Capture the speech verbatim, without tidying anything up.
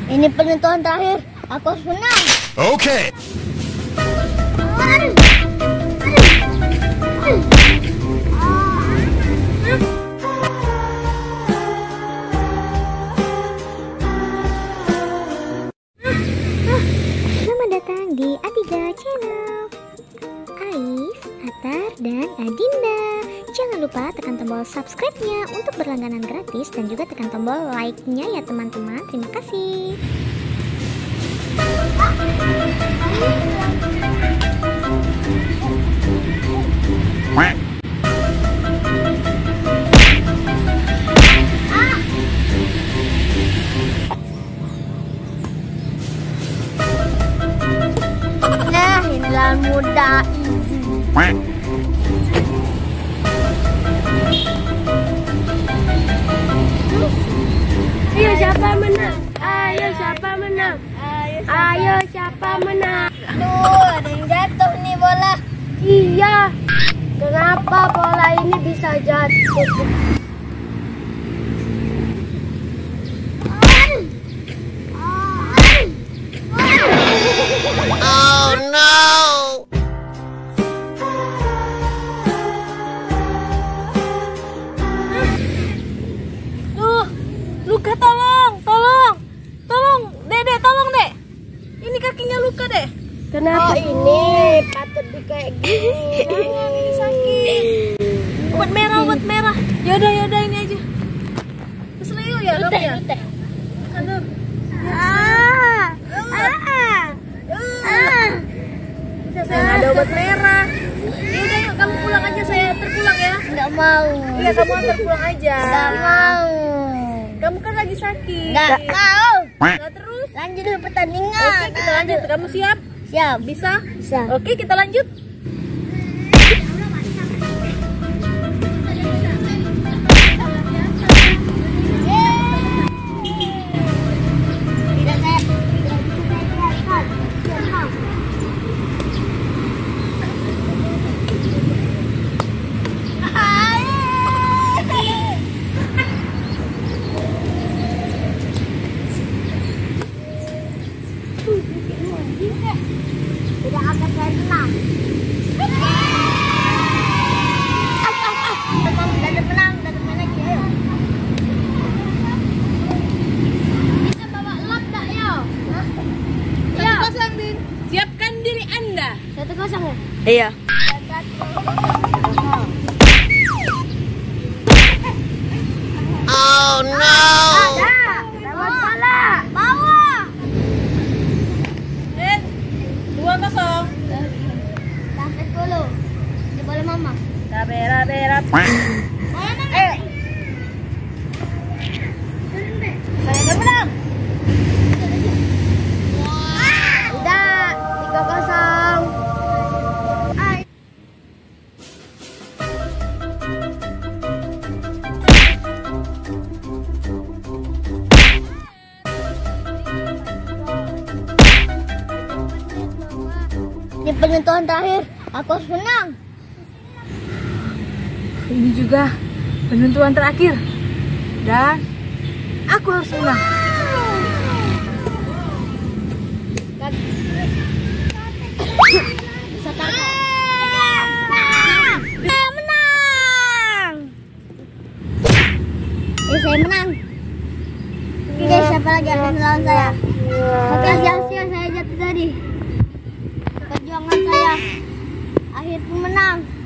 Ini penentuan terakhir. Aku harus menang. Oke. Selamat datang di Adiga Channel. Ais, Atar, dan Adinda. Jangan lupa tekan tombol subscribe-nya untuk berlangganan gratis dan juga tekan tombol like-nya ya teman-teman. Terima kasih. Nah, inilah mudah easy. Ayo siapa menang? Ayo siapa menang? Ayo siapa menang? Tuh, ada yang jatuh nih bola. Iya. Kenapa bola ini bisa jatuh? Oh no! Tuh, Luka tolong, tolong, tolong, Dede, tolong dek. Ini kakinya luka deh. Kenapa ini patut di kayak gini? Ini sakit. Obat merah, obat merah. Yaudah, yaudah ini aja. Terus yuk ya, kamu ya. Aduh. Ah, ah, ah. Saya nggak ada obat merah. Yaudah yuk, kamu pulang aja, saya terpulang ya. Nggak mau. Iya, kamu antar pulang aja. Nggak mau. Kamu kan lagi sakit. Nggak mau. Nah, terus. Lanjut dulu pertandingan. Oke, kita lanjut. Kamu siap? Siap. Bisa? Bisa. Oke, kita lanjut. Tidak saya. Tidak bisa saya lihatkan. Siap. Tidak akan saya menang. Ah, ah, ah. Menang, dan menang, dan menang lagi, ayo. Bisa bawa lap tak, yo? Satu kosong, Din. Siapkan diri Anda. Satu kosong ya? Iya. Oh no! Ada. Dapat bola. Bawa. Din, dua kosong. Sampai sepuluh. Ini bola mama. Rabe, rabe, rabe. Bola mama. Eh. Saya akan menang. Udah, tiga kosong. Ay. Ini penentuan terakhir. Aku harus menang. Ini juga penentuan terakhir. Dan aku harus menang. Bisa tarik. Saya menang. Eh, saya menang. Oke, siapa lagi akan melawan saya? Oke, sia-sia saya jatuh tadi. Perjuangan saya akhir pun menang.